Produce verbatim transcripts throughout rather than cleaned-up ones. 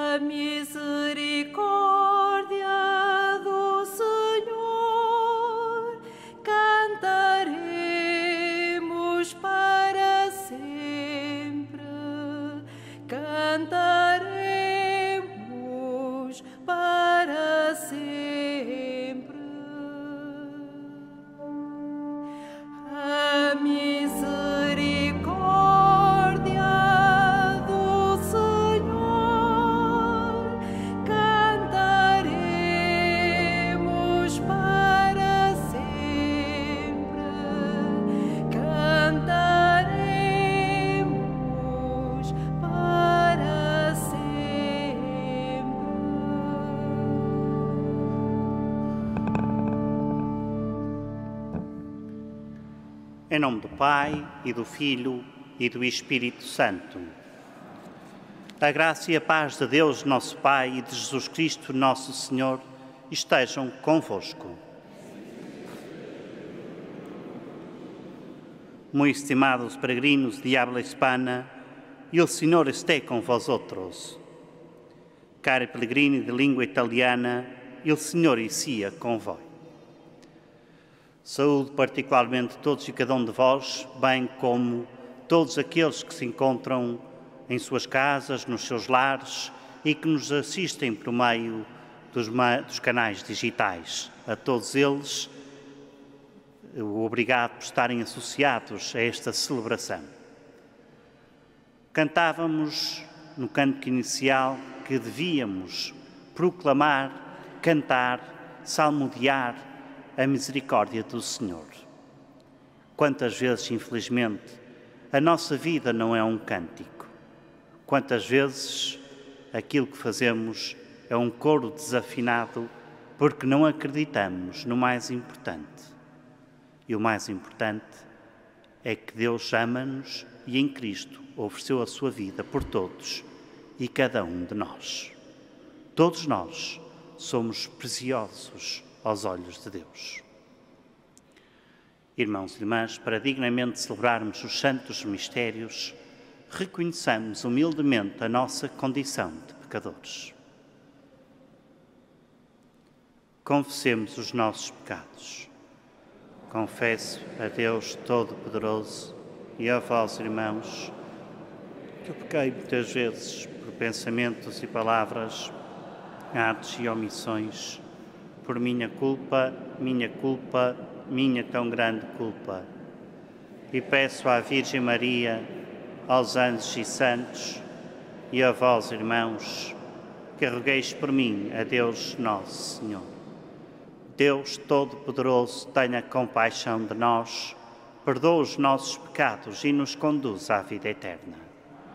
Em nome do Pai, e do Filho, e do Espírito Santo. A graça e a paz de Deus, nosso Pai, e de Jesus Cristo, nosso Senhor, estejam convosco. Muito estimados peregrinos de habla hispana, e o Senhor esteja com vosotros. Cari pellegrini de língua italiana, e o Senhor sia com vós. Saúdo particularmente todos e cada um de vós, bem como todos aqueles que se encontram em suas casas, nos seus lares e que nos assistem por meio dos, dos canais digitais. A todos eles, obrigado por estarem associados a esta celebração. Cantávamos no cântico inicial que devíamos proclamar, cantar, salmodiar a misericórdia do Senhor. Quantas vezes, infelizmente, a nossa vida não é um cântico. Quantas vezes aquilo que fazemos é um coro desafinado porque não acreditamos no mais importante. E o mais importante é que Deus ama-nos e em Cristo ofereceu a sua vida por todos e cada um de nós. Todos nós somos preciosos aos olhos de Deus. Irmãos e irmãs, para dignamente celebrarmos os santos mistérios, reconheçamos humildemente a nossa condição de pecadores. Confessemos os nossos pecados. Confesso a Deus Todo-Poderoso e a vós, irmãos, que eu pequei muitas vezes por pensamentos e palavras, atos e omissões, por minha culpa, minha culpa, minha tão grande culpa. E peço à Virgem Maria, aos anjos e santos, e a vós, irmãos, que rogueis por mim a Deus nosso Senhor. Deus Todo-Poderoso, tenha compaixão de nós, perdoa os nossos pecados e nos conduz à vida eterna.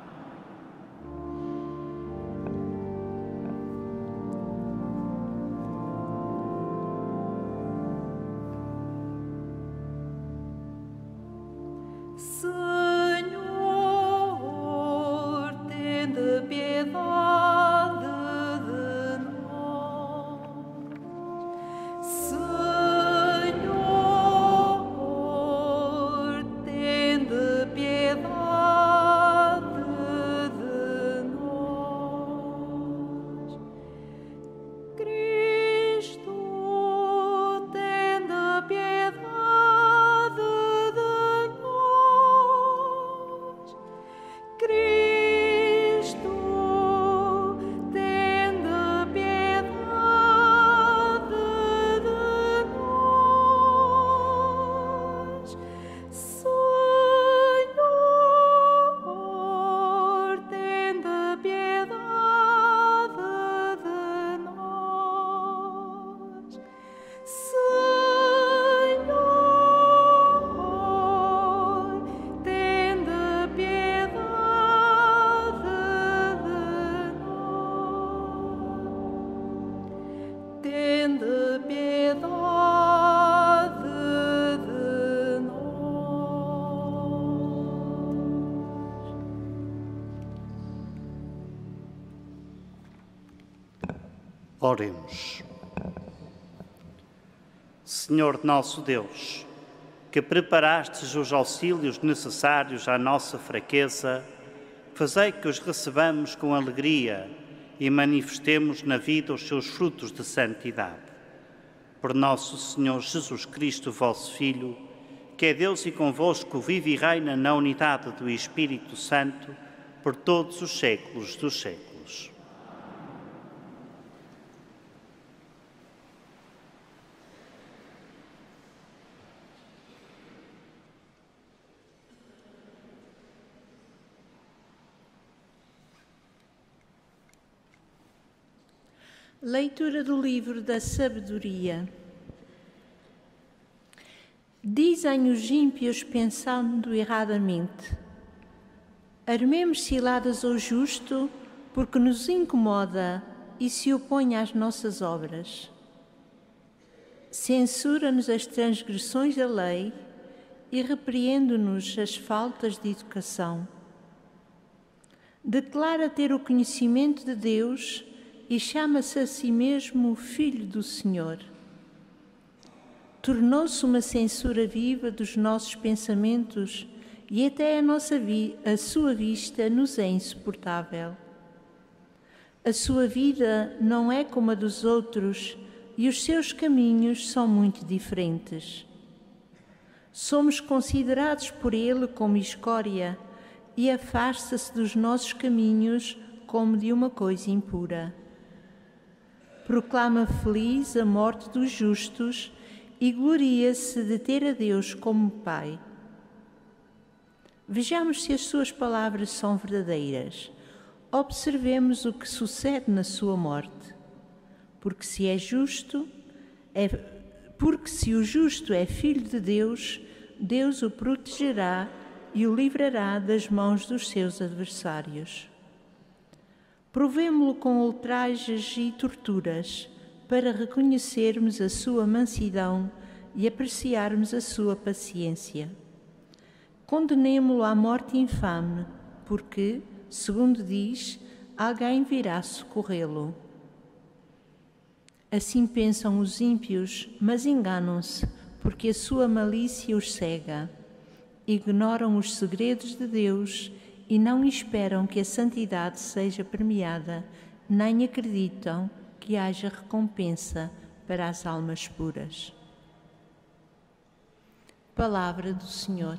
Oremos. Senhor nosso Deus, que preparastes os auxílios necessários à nossa fraqueza, fazei que os recebamos com alegria e manifestemos na vida os seus frutos de santidade. Por nosso Senhor Jesus Cristo, vosso Filho, que é Deus e convosco vive e reina na unidade do Espírito Santo, por todos os séculos dos séculos. Leitura do livro da Sabedoria. Dizem os ímpios pensando erradamente: armemos ciladas ao justo, porque nos incomoda e se opõe às nossas obras. Censura-nos as transgressões da lei e repreende-nos as faltas de educação. Declara ter o conhecimento de Deus e chama-se a si mesmo o Filho do Senhor. Tornou-se uma censura viva dos nossos pensamentos e até a, nossa vi a sua vista nos é insuportável. A sua vida não é como a dos outros e os seus caminhos são muito diferentes. Somos considerados por ele como escória e afasta-se dos nossos caminhos como de uma coisa impura. Proclama feliz a morte dos justos e gloria-se de ter a Deus como Pai. Vejamos se as suas palavras são verdadeiras. Observemos o que sucede na sua morte. Porque se é justo, é, porque se o justo é filho de Deus, Deus o protegerá e o livrará das mãos dos seus adversários. Provemo-lo com ultrajes e torturas, para reconhecermos a sua mansidão e apreciarmos a sua paciência. Condenemo-lo à morte infame, porque, segundo diz, alguém virá socorrê-lo. Assim pensam os ímpios, mas enganam-se, porque a sua malícia os cega. Ignoram os segredos de Deus e não esperam que a santidade seja premiada, nem acreditam que haja recompensa para as almas puras. Palavra do Senhor.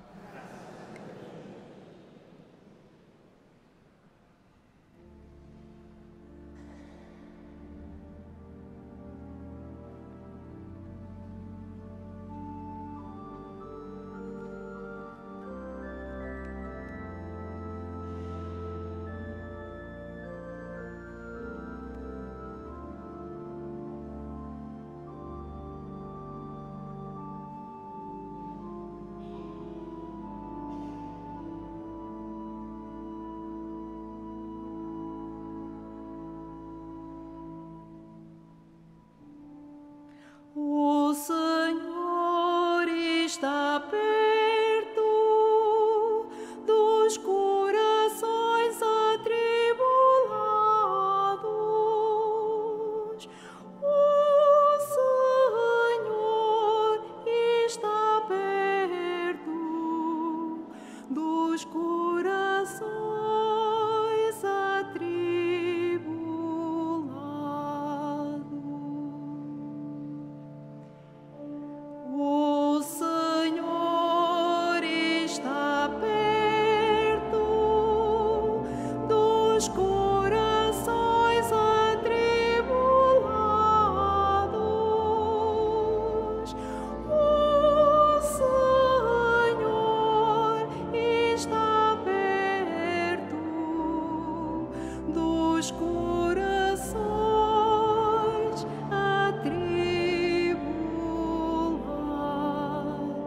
O Senhor está perto dos corações atribulados. O Senhor está perto dos corações atribulados. O Senhor está perto dos corações atribulados. O Senhor está perto dos corações atribulados.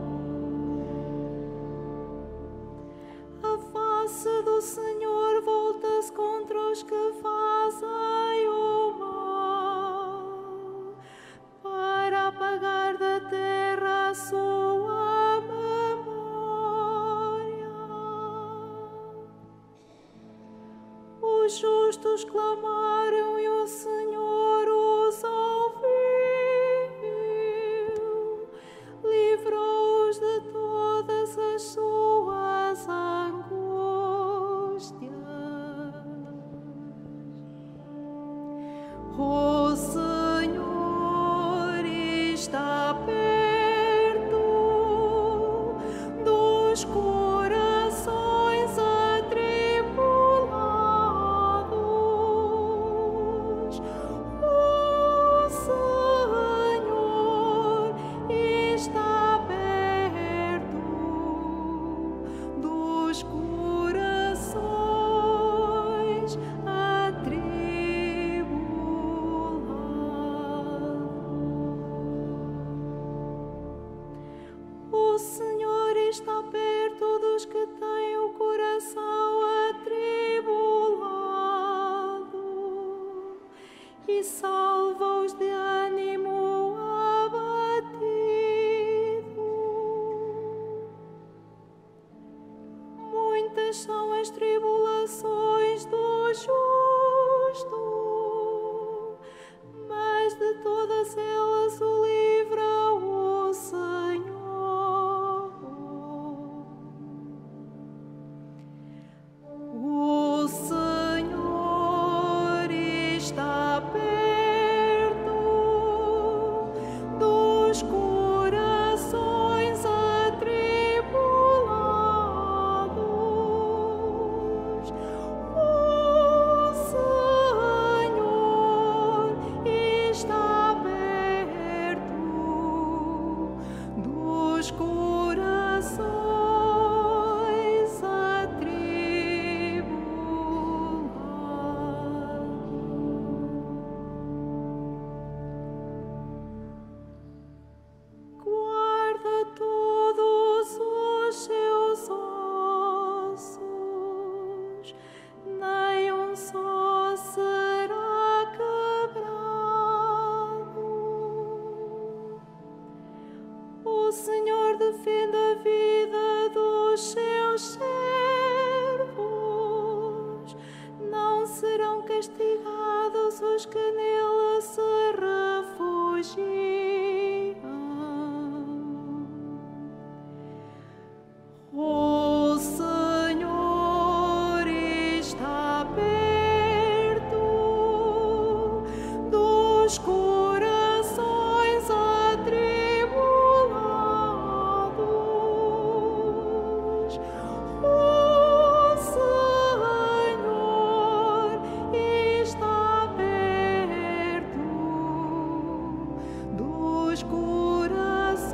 A face do Senhor volta-se contra os que fazem o mal, para apagar da terra a sua memória. Os justos clamaram e o Senhor os ouviu, livrou-os de todas as suas angústias. e salva-os de ânimo abatido. Muitas são as tribulações do justo, mas de todas elas o livra o Senhor. O Senhor está perto dos corações atribulados. O Senhor está perto dos corações atribulados. Guarda todos os seus ossos, nem um só será quebrado. O Senhor defende a vida dos seus servos, não serão castigados os que nele se refugiam. O Senhor está perto dos corações atribulados. O Senhor está perto dos corações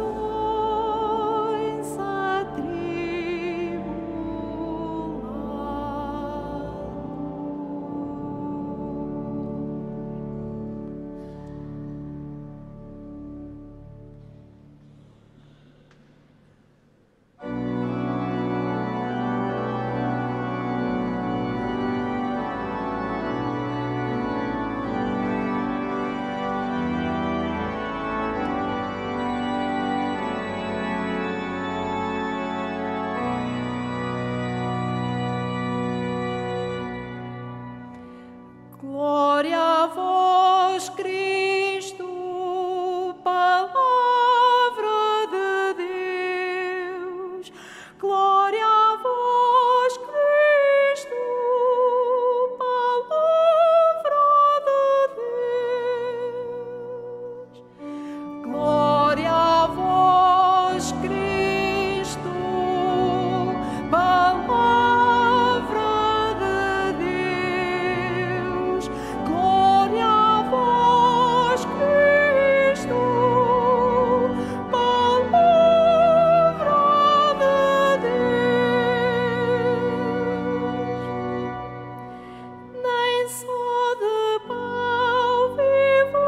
Glória a vós, Cristo, palavra de Deus. Glória a vós, Cristo, palavra de Deus. Glória a vós, Cristo, palavra de Deus. Glória a vós, Cristo, palavra de Deus. Nem só de pão vive o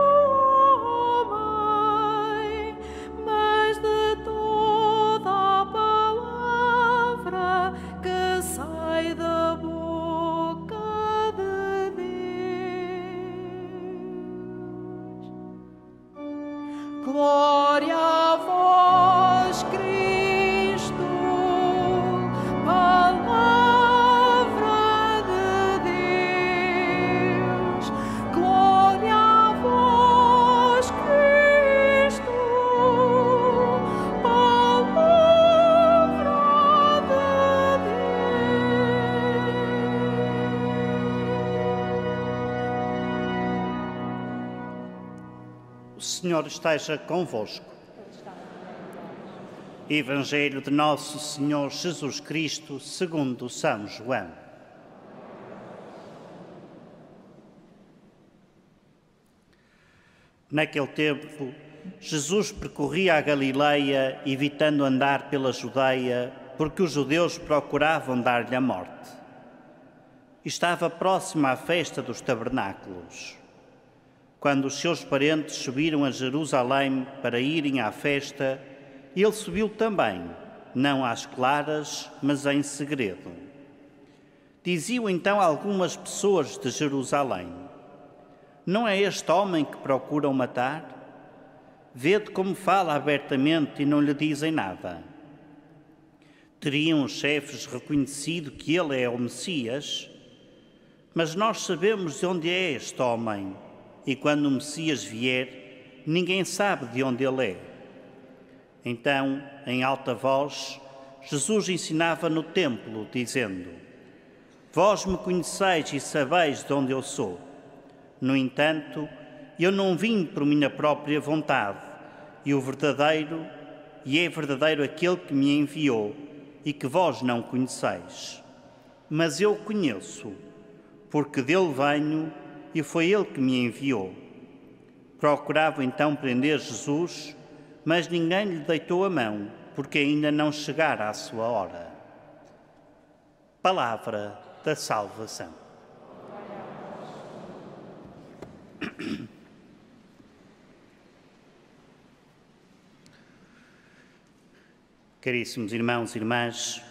homem, mas de toda a palavra que sai da boca de Deus. Glória a vós, Cristo, palavra de Deus. Glória a vós, Cristo, palavra de Deus. O Senhor esteja convosco. Evangelho de Nosso Senhor Jesus Cristo, segundo São João. Naquele tempo, Jesus percorria a Galileia, evitando andar pela Judeia, porque os judeus procuravam dar-lhe a morte. Estava próxima à festa dos tabernáculos. Quando os seus parentes subiram a Jerusalém para irem à festa, ele subiu também, não às claras, mas em segredo. Diziam então algumas pessoas de Jerusalém: Não é este homem que procuram matar? Vede como fala abertamente e não lhe dizem nada. Teriam os chefes reconhecido que ele é o Messias? Mas nós sabemos de onde é este homem, e quando o Messias vier, ninguém sabe de onde ele é. Então, em alta voz, Jesus ensinava no templo, dizendo: Vós me conheceis e sabeis de onde eu sou. No entanto, eu não vim por minha própria vontade, e o verdadeiro, e é verdadeiro aquele que me enviou, e que vós não conheceis. Mas eu o conheço, porque dele venho, e foi ele que me enviou. Procuravam então prender Jesus, mas ninguém lhe deitou a mão, porque ainda não chegara a sua hora. Palavra da salvação. Caríssimos irmãos e irmãs,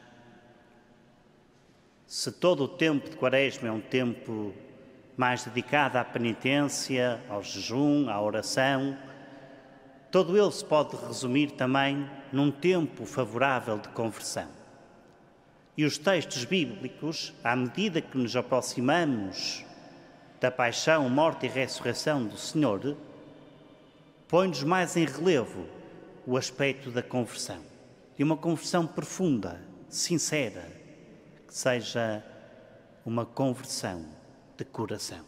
se todo o tempo de Quaresma é um tempo mais dedicado à penitência, ao jejum, à oração, todo ele se pode resumir também num tempo favorável de conversão. E os textos bíblicos, à medida que nos aproximamos da paixão, morte e ressurreição do Senhor, põe-nos mais em relevo o aspecto da conversão. E uma conversão profunda, sincera, que seja uma conversão de coração.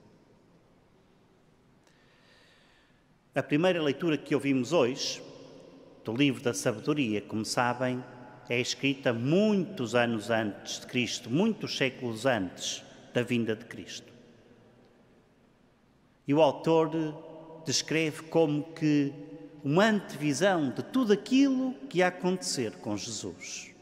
A primeira leitura que ouvimos hoje, do livro da Sabedoria, como sabem, é escrita muitos anos antes de Cristo, muitos séculos antes da vinda de Cristo. E o autor descreve como que uma antevisão de tudo aquilo que ia acontecer com Jesus.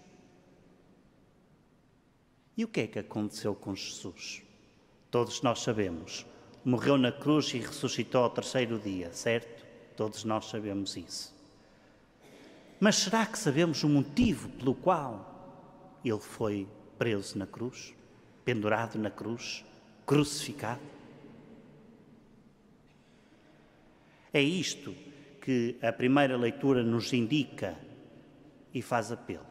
E o que é que aconteceu com Jesus? Todos nós sabemos. Morreu na cruz e ressuscitou ao terceiro dia, certo? Todos nós sabemos isso. Mas será que sabemos o motivo pelo qual ele foi preso na cruz, pendurado na cruz, crucificado? É isto que a primeira leitura nos indica e faz apelo.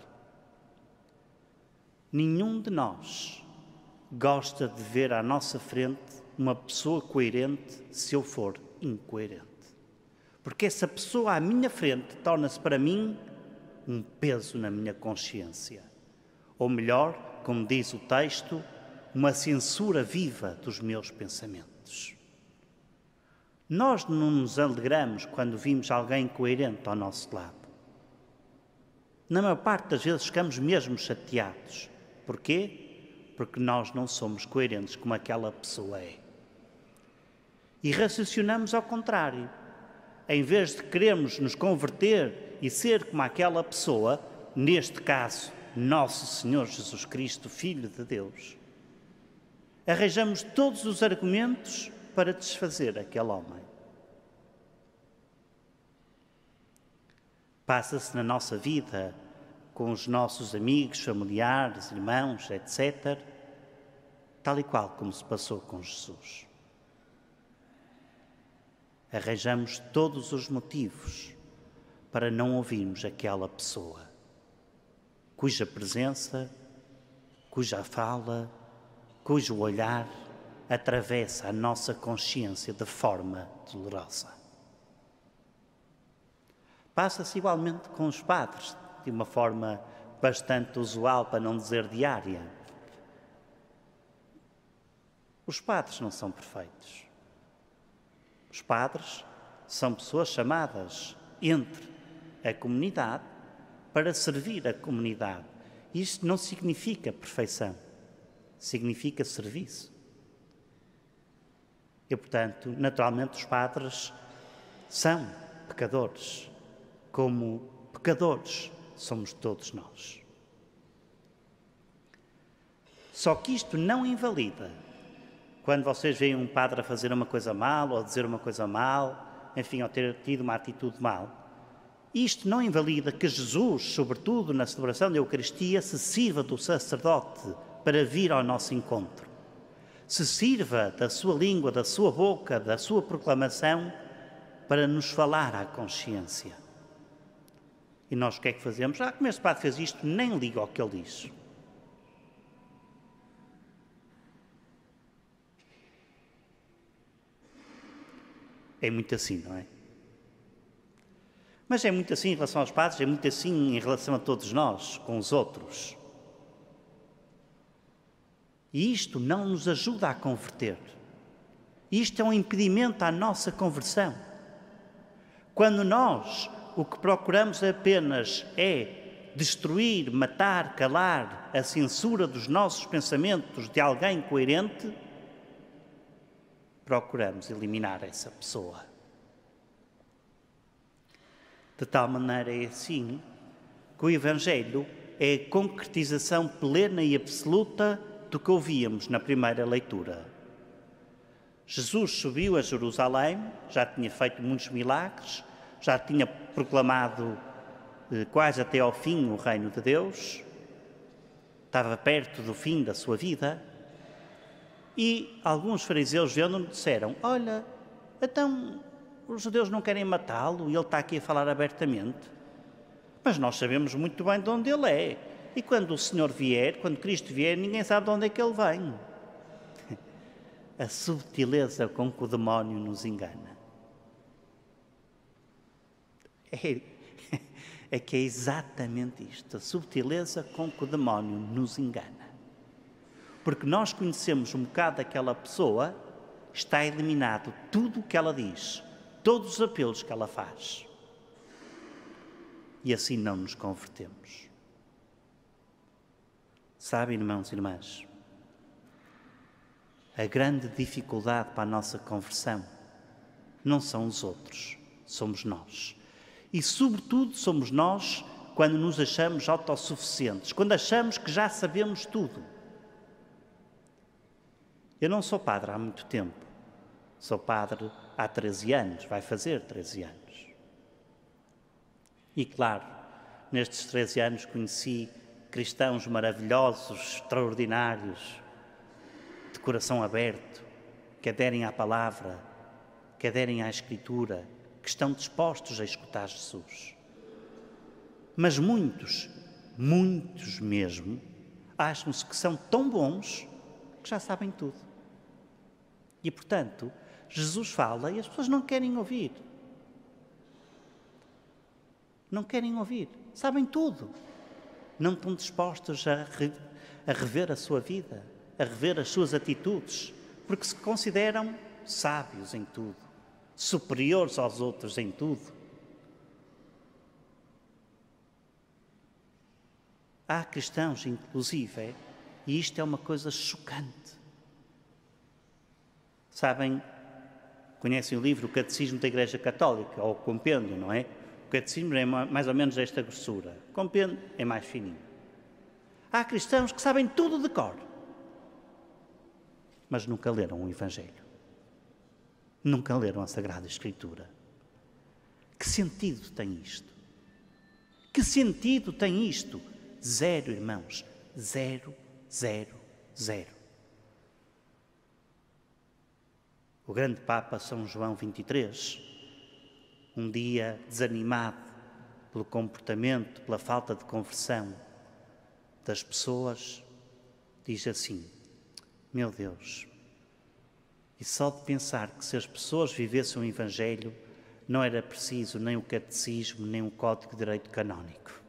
Nenhum de nós gosta de ver à nossa frente uma pessoa coerente se eu for incoerente. Porque essa pessoa à minha frente torna-se para mim um peso na minha consciência. Ou melhor, como diz o texto, uma censura viva dos meus pensamentos. Nós não nos alegramos quando vimos alguém coerente ao nosso lado. Na maior parte das vezes ficamos mesmo chateados. Porquê? Porque nós não somos coerentes como aquela pessoa é. E raciocinamos ao contrário. Em vez de querermos nos converter e ser como aquela pessoa, neste caso, nosso Senhor Jesus Cristo, Filho de Deus, arranjamos todos os argumentos para desfazer aquele homem. Passa-se na nossa vida, com os nossos amigos, familiares, irmãos, etcétera, tal e qual como se passou com Jesus. Arranjamos todos os motivos para não ouvirmos aquela pessoa, cuja presença, cuja fala, cujo olhar atravessa a nossa consciência de forma dolorosa. Passa-se igualmente com os padres, de uma forma bastante usual, para não dizer diária. Os padres não são perfeitos. Os padres são pessoas chamadas entre a comunidade para servir a comunidade. Isto não significa perfeição, significa serviço. E, portanto, naturalmente os padres são pecadores, como pecadores somos todos nós. Só que isto não invalida. Quando vocês veem um padre a fazer uma coisa mal, ou a dizer uma coisa mal, enfim, ou ter tido uma atitude mal, isto não invalida que Jesus, sobretudo na celebração da Eucaristia, se sirva do sacerdote para vir ao nosso encontro. se sirva da sua língua, da sua boca, da sua proclamação, para nos falar à consciência. E nós o que é que fazemos? Ah, como este padre fez isto, nem liga ao que ele diz. É muito assim, não é? Mas é muito assim em relação aos padres, é muito assim em relação a todos nós, com os outros. E isto não nos ajuda a converter. Isto é um impedimento à nossa conversão. Quando nós o que procuramos apenas é destruir, matar, calar a censura dos nossos pensamentos de alguém coerente, procuramos eliminar essa pessoa. De tal maneira é assim que o Evangelho é a concretização plena e absoluta do que ouvíamos na primeira leitura. Jesus subiu a Jerusalém, já tinha feito muitos milagres, já tinha proclamado eh, quase até ao fim o reino de Deus, estava perto do fim da sua vida, e alguns fariseus vendo-no disseram: olha, então os judeus não querem matá-lo e ele está aqui a falar abertamente. Mas nós sabemos muito bem de onde ele é. E quando o Senhor vier, quando Cristo vier, ninguém sabe de onde é que ele vem. A subtileza com que o demónio nos engana. É, é que é exatamente isto, a subtileza com que o demónio nos engana. Porque nós conhecemos um bocado daquela pessoa, está eliminado tudo o que ela diz, todos os apelos que ela faz. E assim não nos convertemos. Sabem, irmãos e irmãs, a grande dificuldade para a nossa conversão não são os outros, somos nós. E, sobretudo, somos nós quando nos achamos autossuficientes, quando achamos que já sabemos tudo. Eu não sou padre há muito tempo, sou padre há treze anos, vai fazer treze anos. E, claro, nestes treze anos conheci cristãos maravilhosos, extraordinários, de coração aberto, que aderem à palavra, que aderem à Escritura, que estão dispostos a escutar Jesus. Mas muitos, muitos mesmo, acham-se que são tão bons que já sabem tudo. E, portanto, Jesus fala e as pessoas não querem ouvir. Não querem ouvir. Sabem tudo. Não estão dispostos a, re, a rever a sua vida, a rever as suas atitudes, porque se consideram sábios em tudo, superiores aos outros em tudo. Há cristãos, inclusive, e isto é uma coisa chocante. Sabem, conhecem o livro O Catecismo da Igreja Católica, ou o Compêndio, não é? O Catecismo é mais ou menos esta grossura. O Compêndio é mais fininho. Há cristãos que sabem tudo de cor, mas nunca leram o Evangelho. Nunca leram a Sagrada Escritura. Que sentido tem isto? Que sentido tem isto? Zero, irmãos. Zero, zero, zero. O grande Papa São João vinte e três, um dia desanimado pelo comportamento, pela falta de conversão das pessoas, diz assim: meu Deus, e só de pensar que se as pessoas vivessem o Evangelho, não era preciso nem o catecismo, nem o Código de Direito Canónico.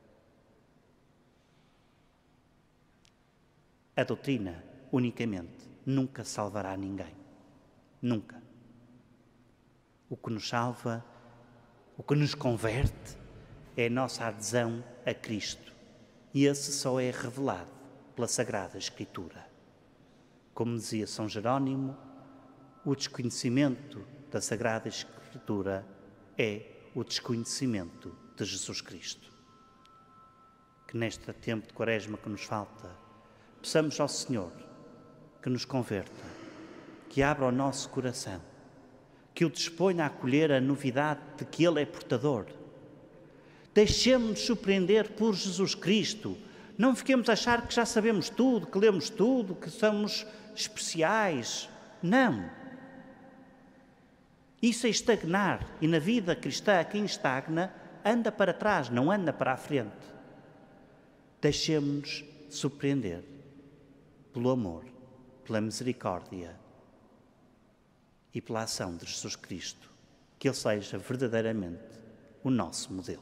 A doutrina, unicamente, nunca salvará ninguém. Nunca. O que nos salva, o que nos converte, é a nossa adesão a Cristo. E esse só é revelado pela Sagrada Escritura. Como dizia São Jerónimo, o desconhecimento da Sagrada Escritura é o desconhecimento de Jesus Cristo. Que neste tempo de Quaresma que nos falta, peçamos ao Senhor que nos converta, que abra o nosso coração, que o disponha a acolher a novidade de que Ele é portador. Deixemos-nos surpreender por Jesus Cristo. Não fiquemos a achar que já sabemos tudo, que lemos tudo, que somos especiais. Não. Isso é estagnar. E na vida cristã, quem estagna anda para trás, não anda para a frente. Deixemos-nos surpreender pelo amor, pela misericórdia e pela ação de Jesus Cristo. Que Ele seja verdadeiramente o nosso modelo.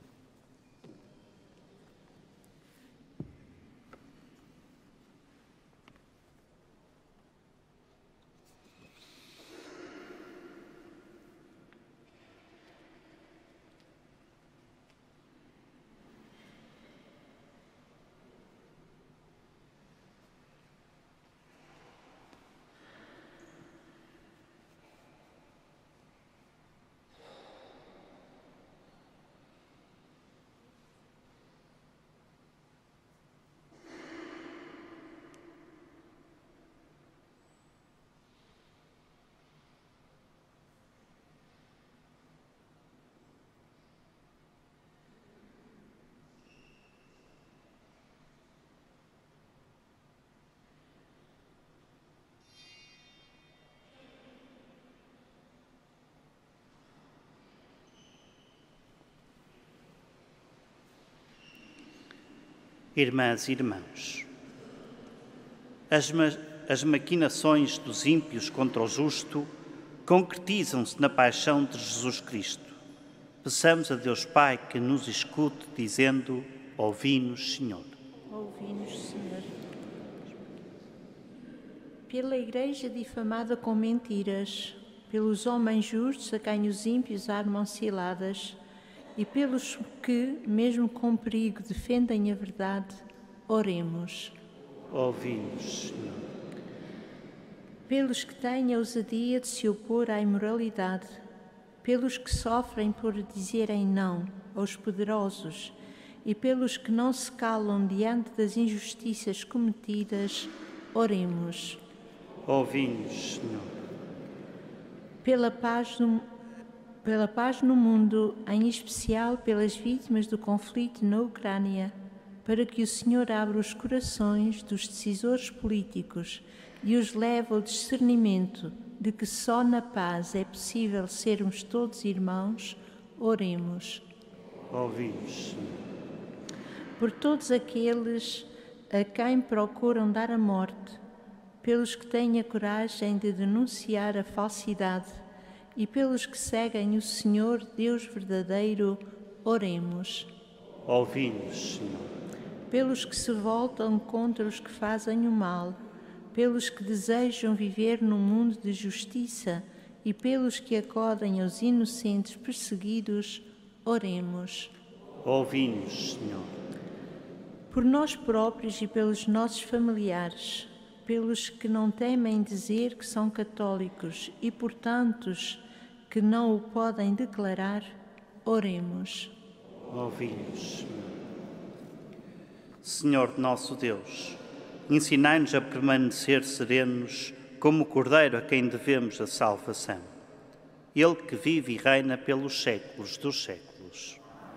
Irmãs e irmãos, as, ma as maquinações dos ímpios contra o justo concretizam-se na paixão de Jesus Cristo. Peçamos a Deus Pai que nos escute, dizendo: ouvi-nos, Senhor. Ouvi-nos, Senhor. Pela Igreja difamada com mentiras, pelos homens justos a quem os ímpios armam ciladas, e pelos que, mesmo com perigo, defendem a verdade, oremos. Ouvi-nos, Senhor. Pelos que têm a ousadia de se opor à imoralidade, pelos que sofrem por dizerem não aos poderosos e pelos que não se calam diante das injustiças cometidas, oremos. Ouvi-nos, Senhor. Pela paz no Pela paz no mundo, em especial pelas vítimas do conflito na Ucrânia, para que o Senhor abra os corações dos decisores políticos e os leve ao discernimento de que só na paz é possível sermos todos irmãos, oremos. Ouvi-nos, Senhor. Por todos aqueles a quem procuram dar a morte, pelos que têm a coragem de denunciar a falsidade, e pelos que seguem o Senhor Deus verdadeiro, oremos. Ouvi-nos, Senhor. Pelos que se voltam contra os que fazem o mal, pelos que desejam viver num mundo de justiça e pelos que acodem aos inocentes perseguidos, oremos. Ouvi-nos, Senhor. Por nós próprios e pelos nossos familiares, pelos que não temem dizer que são católicos e por tantos que não o podem declarar, oremos. Ouvi-nos, Senhor. Senhor nosso Deus, ensinai-nos a permanecer serenos como o Cordeiro a quem devemos a salvação. Ele que vive e reina pelos séculos dos séculos.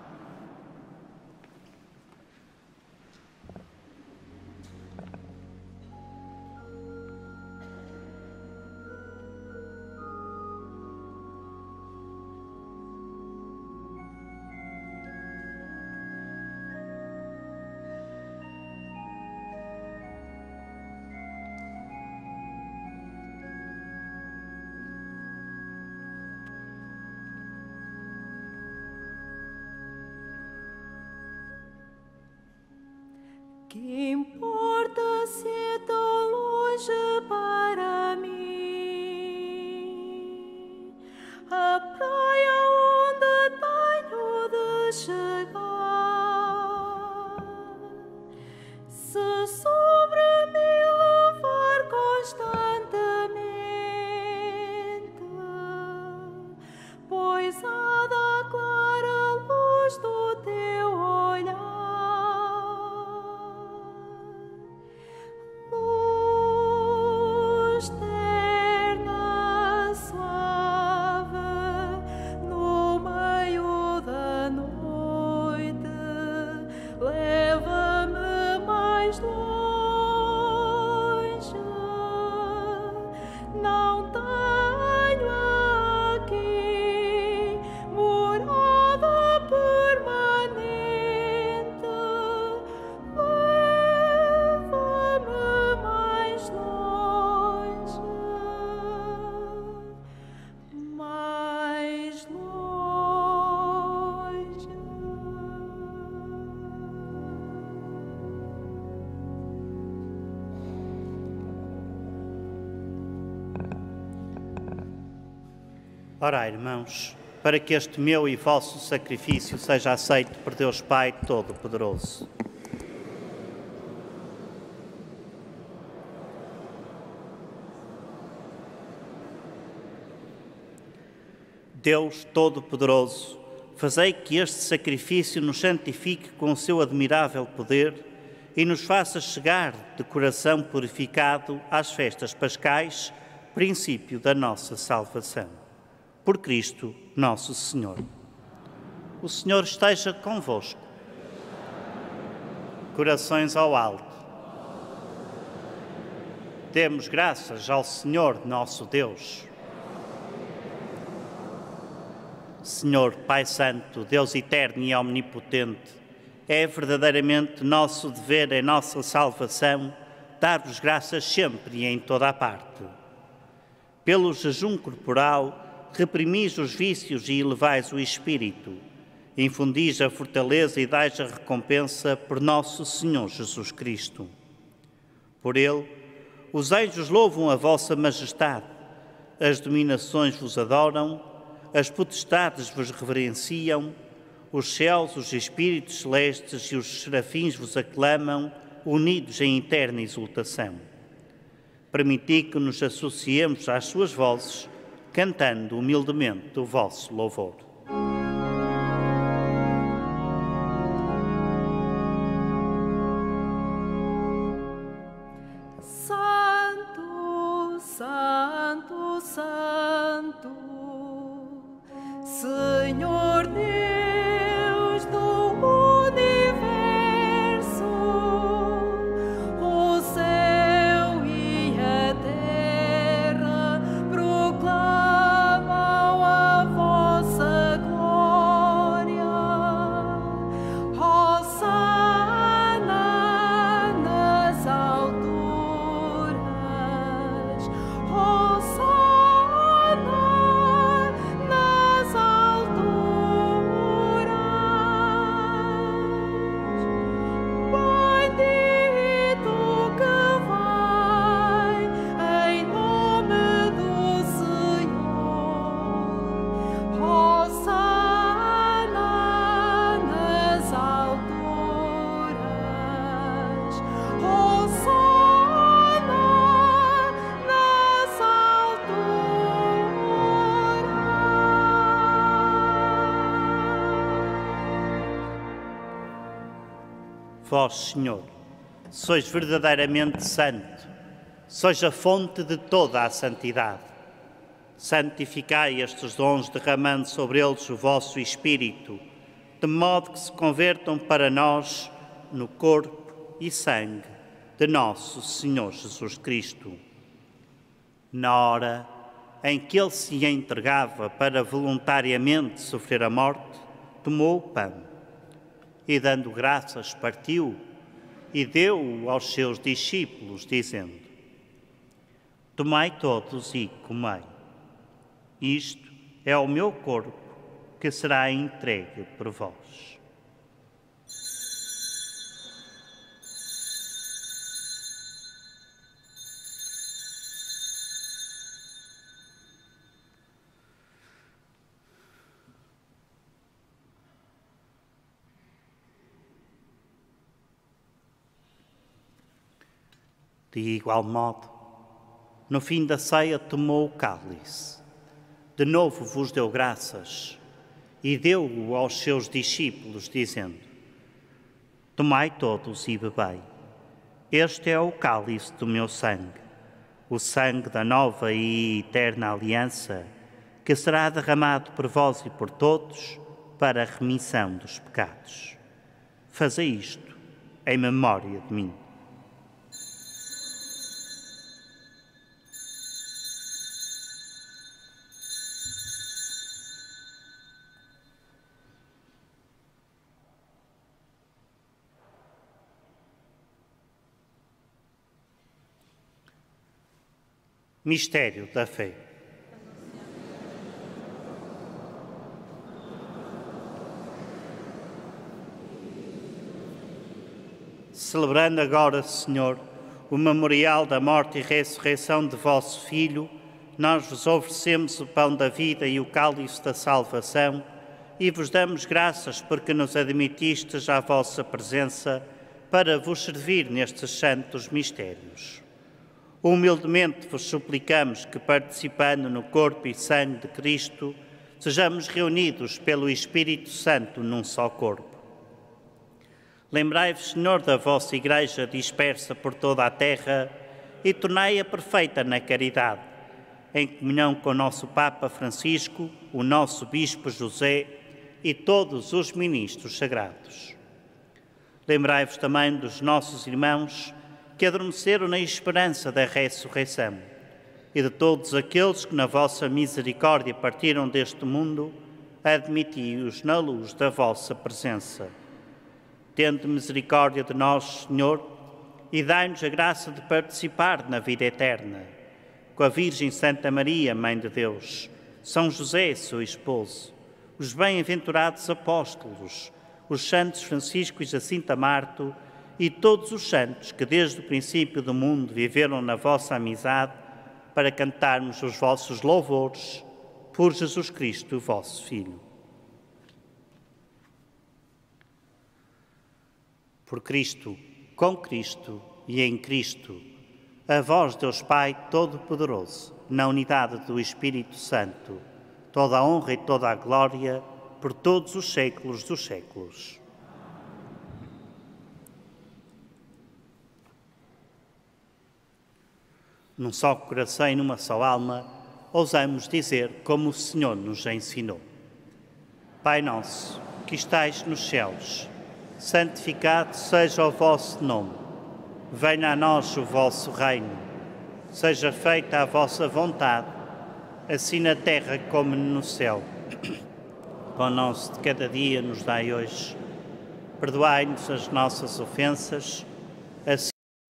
Que importa se é tão longe para mim a praia onde tenho de chegar, se sobre me levar constantemente, pois há da clara luz do teu olhar. Orai, irmãos, para que este meu e vosso sacrifício seja aceito por Deus Pai Todo-Poderoso. Deus Todo-Poderoso, fazei que este sacrifício nos santifique com o seu admirável poder e nos faça chegar de coração purificado às festas pascais, princípio da nossa salvação. Por Cristo, nosso Senhor. O Senhor esteja convosco. Corações ao alto. Demos graças ao Senhor nosso Deus. Senhor, Pai Santo, Deus eterno e omnipotente, é verdadeiramente nosso dever em nossa salvação dar-vos graças sempre e em toda a parte. Pelo jejum corporal, reprimis os vícios e elevais o espírito, infundis a fortaleza e dais a recompensa por nosso Senhor Jesus Cristo. Por ele, os anjos louvam a vossa majestade, as dominações vos adoram, as potestades vos reverenciam, os céus, os espíritos celestes e os serafins vos aclamam, unidos em eterna exultação. Permiti que nos associemos às suas vozes, cantando humildemente o vosso louvor. Santo, Santo, Santo, Senhor Deus do universo, o céu e a terra proclamam a vossa glória. Hosana nas alturas, Hosana nas alturas. Bendito que vai em nome do Senhor. Hosana nas alturas, Hosana nas alturas. Vós, Senhor, sois verdadeiramente santo, sois a fonte de toda a santidade. Santificai estes dons, derramando sobre eles o vosso Espírito, de modo que se convertam para nós no corpo e sangue de nosso Senhor Jesus Cristo. Na hora em que ele se entregava para voluntariamente sofrer a morte, tomou o pão e, dando graças, partiu e deu-o aos seus discípulos, dizendo: Tomai todos e comei. Isto é o meu corpo, que será entregue por vós. De igual modo, no fim da ceia tomou o cálice, de novo vos deu graças e deu-o aos seus discípulos, dizendo: Tomai todos e bebei. Este é o cálice do meu sangue, o sangue da nova e eterna aliança, que será derramado por vós e por todos para a remissão dos pecados. Fazei isto em memória de mim. Mistério da fé. Celebrando agora, Senhor, o memorial da morte e ressurreição de vosso Filho, nós vos oferecemos o pão da vida e o cálice da salvação e vos damos graças porque nos admitistes à vossa presença para vos servir nestes santos mistérios. Humildemente vos suplicamos que, participando no corpo e sangue de Cristo, sejamos reunidos pelo Espírito Santo num só corpo. Lembrai-vos, Senhor, da vossa Igreja dispersa por toda a terra e tornai-a perfeita na caridade, em comunhão com o nosso Papa Francisco, o nosso Bispo José e todos os ministros sagrados. Lembrai-vos também dos nossos irmãos que adormeceram na esperança da ressurreição e de todos aqueles que na vossa misericórdia partiram deste mundo, admiti-os na luz da vossa presença. Tende misericórdia de nós, Senhor, e dai-nos a graça de participar na vida eterna, com a Virgem Santa Maria, Mãe de Deus, São José, seu esposo, os bem-aventurados apóstolos, os santos Francisco e Jacinta Marto e todos os santos que desde o princípio do mundo viveram na vossa amizade, para cantarmos os vossos louvores por Jesus Cristo, vosso Filho. Por Cristo, com Cristo e em Cristo, a vós, Deus Pai Todo-Poderoso, na unidade do Espírito Santo, toda a honra e toda a glória por todos os séculos dos séculos. Num só coração e numa só alma, ousamos dizer como o Senhor nos ensinou. Pai nosso, que estais nos céus, santificado seja o vosso nome. Venha a nós o vosso reino. Seja feita a vossa vontade, assim na terra como no céu. O pão nosso de cada dia nos dai hoje. Perdoai-nos as nossas ofensas, assim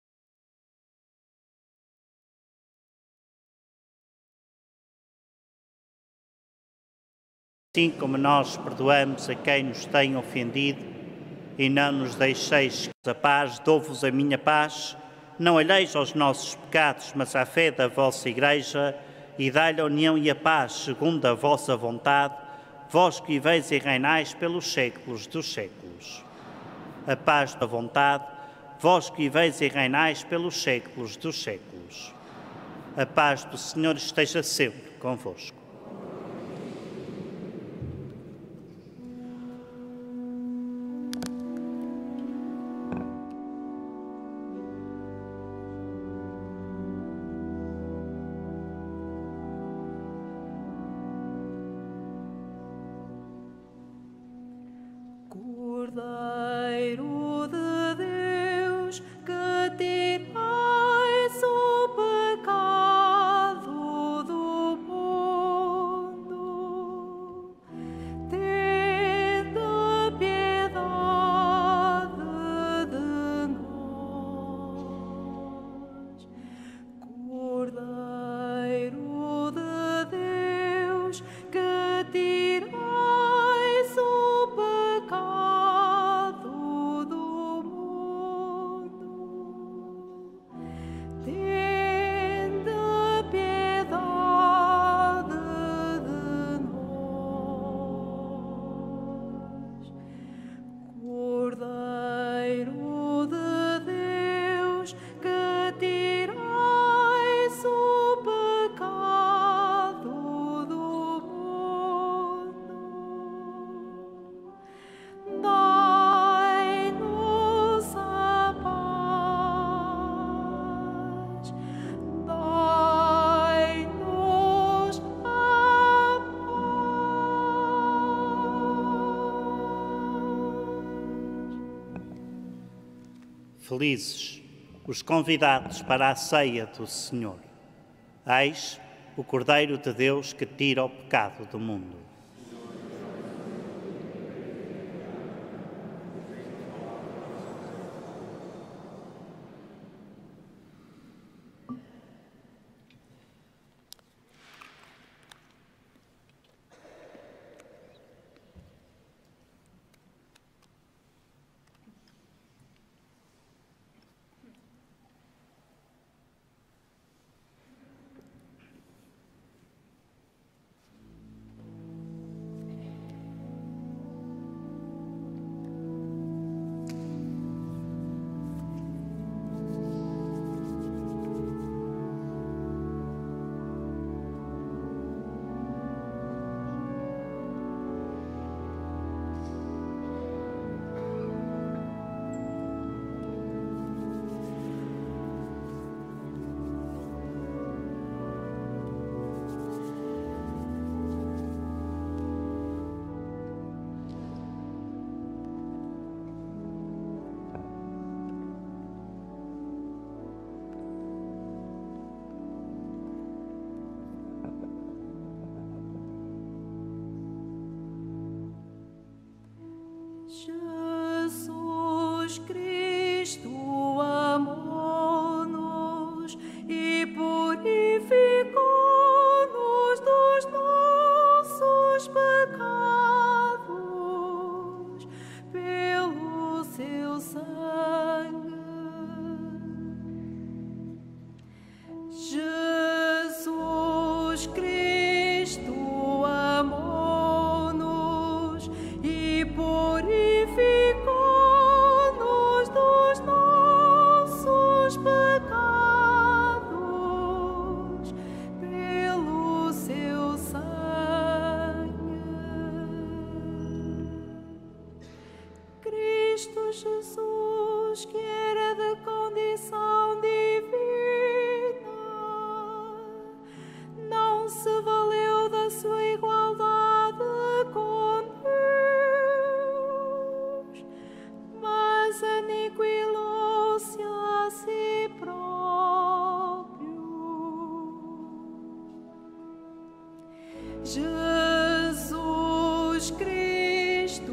Assim como nós perdoamos a quem nos tem ofendido, e não nos deixeis a paz, dou-vos a minha paz, não olheis aos nossos pecados, mas à fé da vossa Igreja, e dai-lhe a união e a paz, segundo a vossa vontade, vós que viveis e reinais pelos séculos dos séculos. A paz da vontade, vós que viveis e reinais pelos séculos dos séculos. A paz do Senhor esteja sempre convosco. Cordeiro de Deus, que tirais o pecado do mundo, tende piedade de nós. Cordeiro de Deus, que tirais o pecado do mundo, tende piedade de nós. Cordeiro de Deus, que tirais o pecado do mundo, dai-nos a paz, dai-nos a paz. Felizes os convidados para a ceia do Senhor. Eis o Cordeiro de Deus que tira o pecado do mundo. se valeu da sua igualdade com Deus, mas aniquilou-se a si próprio. Jesus Cristo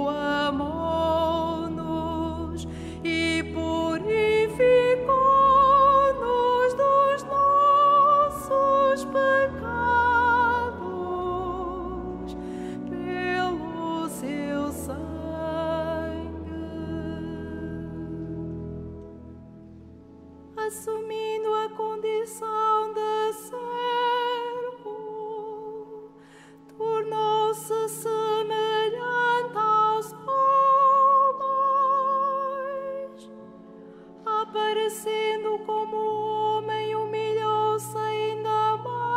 amou-nos e purificou-nos dos nossos pecados pelo seu sangue, assumindo a condição de servo, tornou-se semelhante aos homens, aparecendo como homem, humilhou-se ainda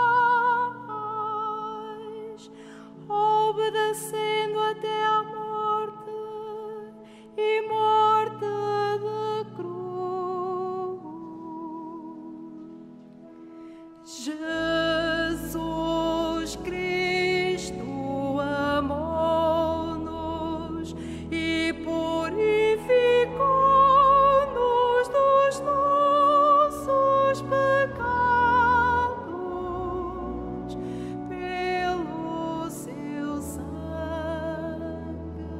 mais, obedecendo até a morte e morte de cruz. Jesus Cristo amou-nos e purificou-nos dos nossos pecados pelo seu sangue.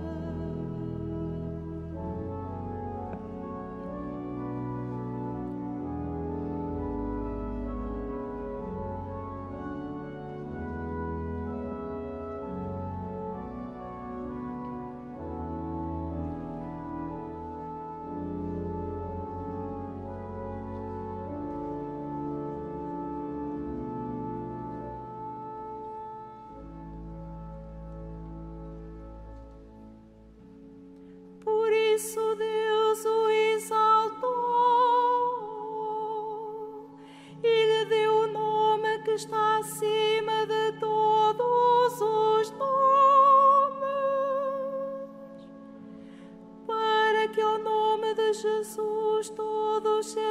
Por isso Deus o exaltou e lhe deu o nome que está acima de todos os nomes, para que ao nome de Jesus todos se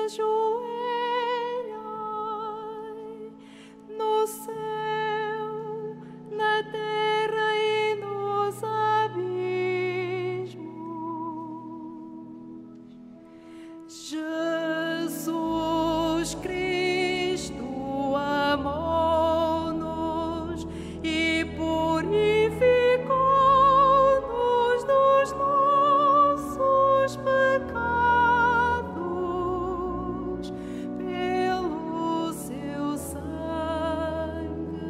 ajoelhem, no céu, na terra e nos abismos. Jesus Cristo amou-nos e purificou-nos dos nossos pecados pelo seu sangue.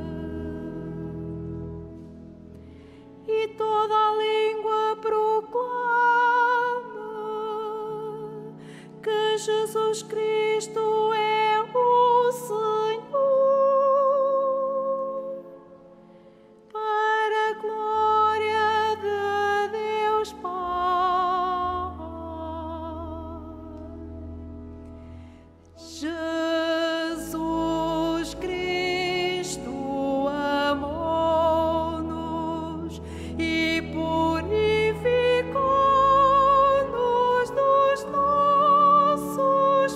E toda a língua proclama que Jesus Cristo é o Senhor, para a glória de Deus Pai. Jesus Cristo amou-nos e purificou-nos dos nossos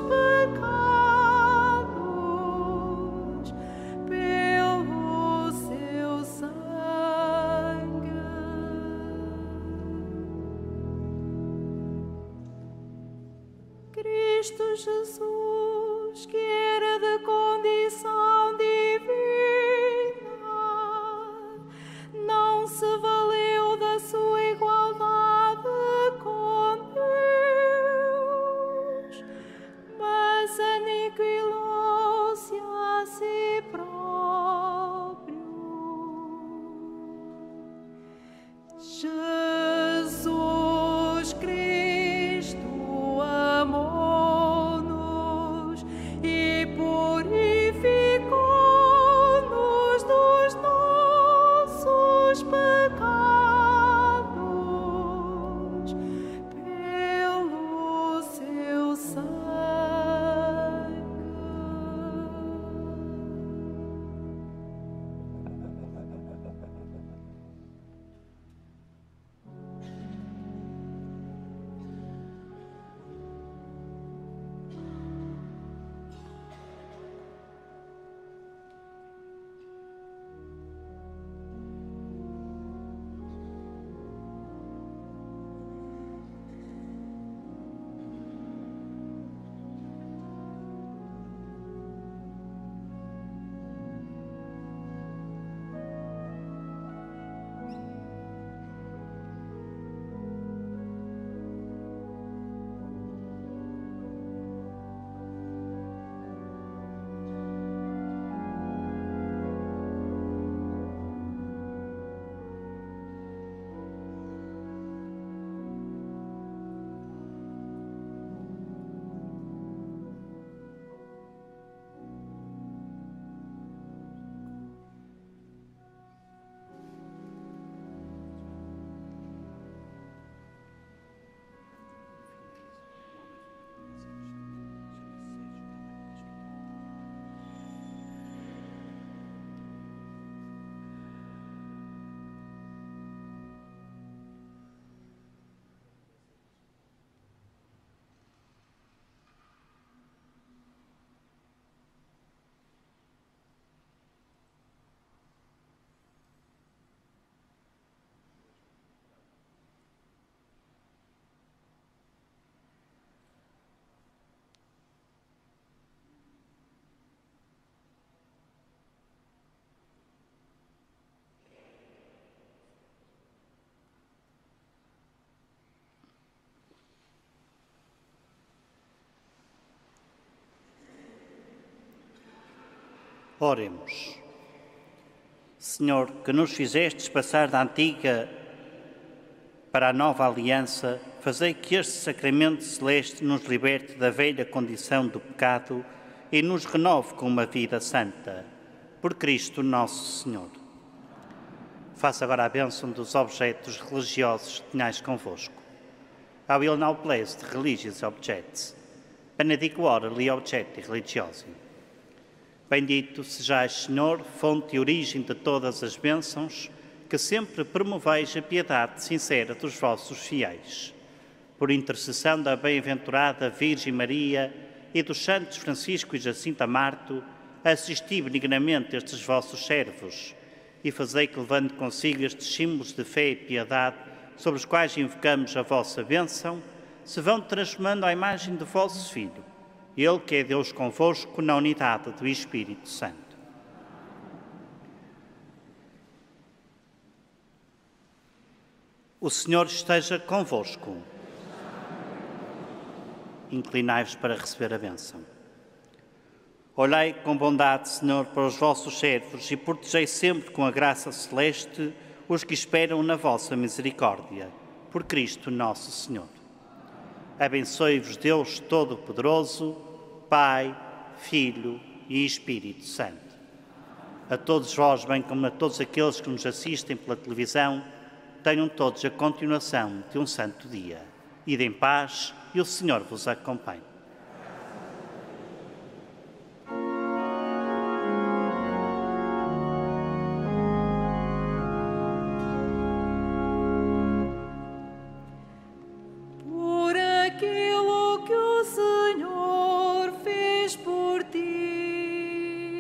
pecados pelo seu sangue. Cristo Jesus, que era de condição divina, não se valeu da sua igualdade com Deus, mas aniquilou-se a si próprio. Jesus Cristo amou-nos Oremos. Senhor, que nos fizestes passar da antiga para a nova aliança, fazei que este sacramento celeste nos liberte da velha condição do pecado e nos renove com uma vida santa. Por Cristo nosso Senhor. Faça agora a bênção dos objetos religiosos que tenhais convosco. I will now bless the religious objects. Benedicere gli oggetti religiosi. Bendito sejais, Senhor, fonte e origem de todas as bênçãos, que sempre promoveis a piedade sincera dos vossos fiéis. Por intercessão da bem-aventurada Virgem Maria e dos santos Francisco e Jacinta Marto, assisti benignamente estes vossos servos e fazei que, levando consigo estes símbolos de fé e piedade, sobre os quais invocamos a vossa bênção, se vão transformando à imagem do vosso Filho, Ele que é Deus convosco na unidade do Espírito Santo. O Senhor esteja convosco. Inclinai-vos para receber a bênção. Olhai com bondade, Senhor, para os vossos servos e protegei sempre com a graça celeste os que esperam na vossa misericórdia. Por Cristo nosso Senhor. Abençoe-vos Deus Todo-Poderoso, Pai, Filho e Espírito Santo. A todos vós, bem como a todos aqueles que nos assistem pela televisão, tenham todos a continuação de um santo dia. Ide em paz e o Senhor vos acompanhe.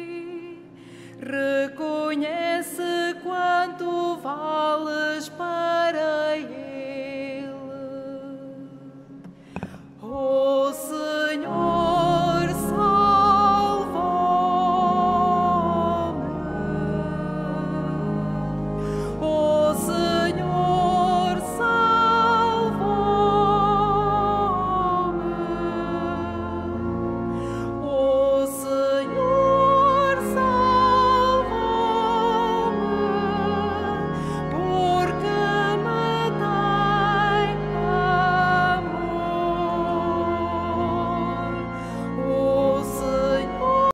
Reconhece quanto vales para